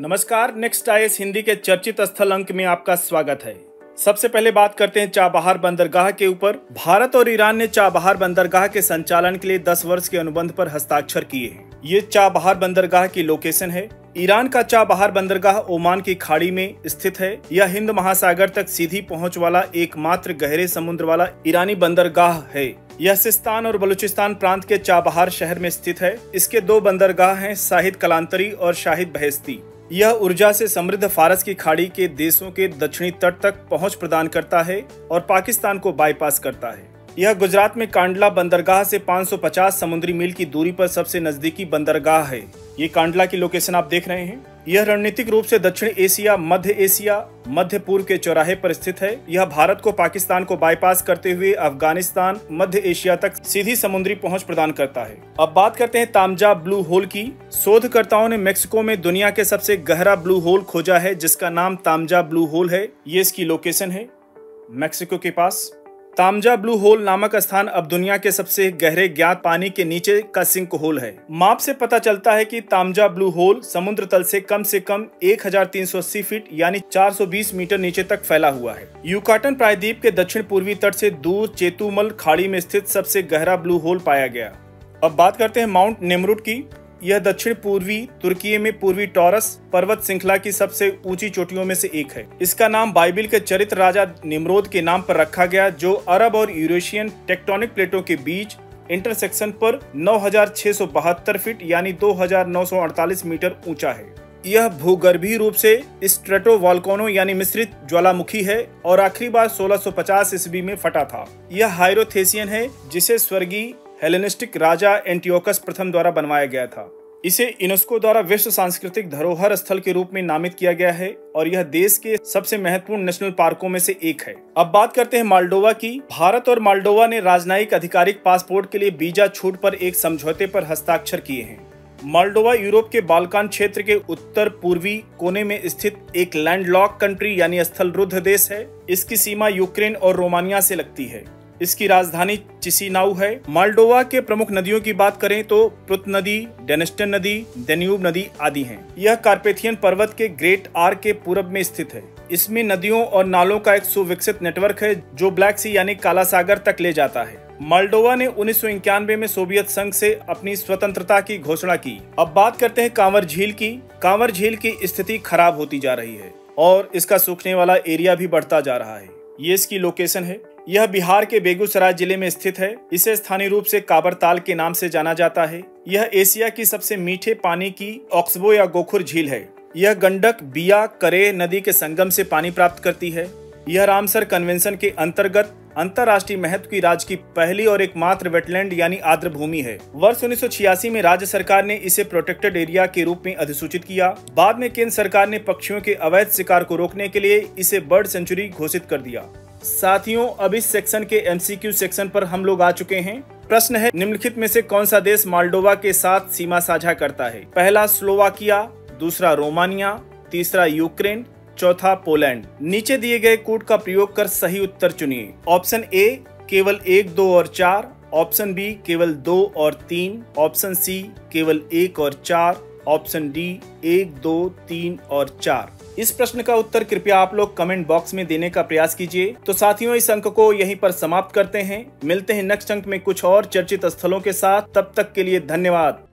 नमस्कार, next IAS Hindi के चर्चित स्थल अंक में आपका स्वागत है। सबसे पहले बात करते हैं चाबहार बंदरगाह के ऊपर। भारत और ईरान ने चाबहार बंदरगाह के संचालन के लिए 10 वर्ष के अनुबंध पर हस्ताक्षर किए हैं। ये चाबहार बंदरगाह की लोकेशन है। ईरान का चाबहार बंदरगाह ओमान की खाड़ी में स्थित है। यह हिंद महासागर तक सीधी पहुंच वाला एकमात्र गहरे समुद्र वाला ईरानी बंदरगाह है। यह सिस्तान और बलूचिस्तान प्रांत के चाबहार शहर में स्थित है। इसके 2 बंदरगाह हैं, शाहिद कलांतरी और शाहिद बहेस्ती। यह ऊर्जा से समृद्ध फारस की खाड़ी के देशों के दक्षिणी तट तक पहुंच प्रदान करता है और पाकिस्तान को बाईपास करता है। यह गुजरात में कांडला बंदरगाह से 550 समुद्री मील की दूरी पर सबसे नजदीकी बंदरगाह है। ये कांडला की लोकेशन आप देख रहे हैं। यह रणनीतिक रूप से दक्षिण एशिया, मध्य पूर्व के चौराहे पर स्थित है। यह भारत को पाकिस्तान को बाईपास करते हुए अफगानिस्तान, मध्य एशिया तक सीधी समुद्री पहुंच प्रदान करता है। अब बात करते हैं तामजा ब्लू होल की। शोधकर्ताओं ने मेक्सिको में दुनिया के सबसे गहरा ब्लू होल खोजा है, जिसका नाम तामजा ब्लू होल है। ये इसकी लोकेशन है, मेक्सिको के पास। तामजा ब्लू होल नामक स्थान अब दुनिया के सबसे गहरे ज्ञात पानी के नीचे का सिंक होल है। माप से पता चलता है कि तामजा ब्लू होल समुद्र तल से कम 1380 फीट यानी 420 मीटर नीचे तक फैला हुआ है। युकाटन प्रायद्वीप के दक्षिण पूर्वी तट से दूर चेतुमल खाड़ी में स्थित सबसे गहरा ब्लू होल पाया गया। अब बात करते हैं माउंट नेमरुट की। यह दक्षिण पूर्वी तुर्की में पूर्वी टॉरस पर्वत श्रृंखला की सबसे ऊंची चोटियों में से एक है। इसका नाम बाइबिल के चरित्र राजा निम्रोद के नाम पर रखा गया, जो अरब और यूरेशियन टेक्टोनिक प्लेटों के बीच इंटरसेक्शन पर 9672 फीट यानी 2948 मीटर ऊंचा है। यह भूगर्भीय रूप से स्ट्रेटोवॉल्केनो यानी मिश्रित ज्वालामुखी है और आखिरी बार 1650 ईस्वी में फटा था। यह हाइरोथेसियन है, जिसे स्वर्गीय हेलेनिस्टिक राजा एंटियोकस प्रथम द्वारा बनवाया गया था। इसे यूनेस्को द्वारा विश्व सांस्कृतिक धरोहर स्थल के रूप में नामित किया गया है और यह देश के सबसे महत्वपूर्ण नेशनल पार्कों में से एक है। अब बात करते हैं मालडोवा की। भारत और मालडोवा ने राजनयिक आधिकारिक पासपोर्ट के लिए वीजा छूट पर एक समझौते पर हस्ताक्षर किए हैं। मालडोवा यूरोप के बाल्कान क्षेत्र के उत्तर पूर्वी कोने में स्थित एक लैंडलॉक कंट्री यानी स्थलरुद्ध देश है। इसकी सीमा यूक्रेन और रोमानिया से लगती है। इसकी राजधानी चिसिनाउ है। मालडोवा के प्रमुख नदियों की बात करें तो प्रुत नदी, डेनिस्टन नदी, डेन्यूब नदी आदि हैं। यह कार्पेथियन पर्वत के ग्रेट आर के पूरब में स्थित है। इसमें नदियों और नालों का एक सुविकसित नेटवर्क है, जो ब्लैक सी यानी काला सागर तक ले जाता है। मालडोवा ने 1991 में सोवियत संघ से अपनी स्वतंत्रता की घोषणा की। अब बात करते हैं कांवर झील की। कांवर झील की स्थिति खराब होती जा रही है और इसका सूखने वाला एरिया भी बढ़ता जा रहा है। ये इसकी लोकेशन है। यह बिहार के बेगूसराय जिले में स्थित है। इसे स्थानीय रूप से काबर ताल के नाम से जाना जाता है। यह एशिया की सबसे मीठे पानी की ऑक्सबो या गोखुर झील है। यह गंडक, बिया, करे नदी के संगम से पानी प्राप्त करती है। यह रामसर कन्वेंशन के अंतर्गत अंतर्राष्ट्रीय महत्व की राज्य की पहली और एकमात्र वेटलैंड यानी आर्द्र भूमि है। वर्ष 1986 में राज्य सरकार ने इसे प्रोटेक्टेड एरिया के रूप में अधिसूचित किया। बाद में केंद्र सरकार ने पक्षियों के अवैध शिकार को रोकने के लिए इसे बर्ड सेंचुरी घोषित कर दिया। साथियों, अब इस सेक्शन के MCQ सेक्शन पर हम लोग आ चुके हैं। प्रश्न है, निम्नलिखित में से कौन सा देश मालडोवा के साथ सीमा साझा करता है? पहला स्लोवाकिया, दूसरा रोमानिया, तीसरा यूक्रेन, चौथा पोलैंड। नीचे दिए गए कोड का प्रयोग कर सही उत्तर चुनिए। ऑप्शन ए केवल 1, 2 और 4, ऑप्शन बी केवल 2 और 3, ऑप्शन सी केवल 1 और 4, ऑप्शन डी 1, 2, 3 और 4। इस प्रश्न का उत्तर कृपया आप लोग कमेंट बॉक्स में देने का प्रयास कीजिए। तो साथियों, इस अंक को यहीं पर समाप्त करते हैं। मिलते हैं नेक्स्ट अंक में कुछ और चर्चित स्थलों के साथ। तब तक के लिए धन्यवाद।